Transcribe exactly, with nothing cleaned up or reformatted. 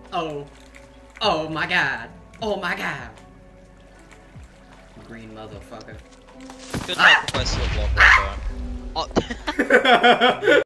Oh. Oh my god. Oh my god. Green motherfucker. Good luck, Quest will block right there. Oh.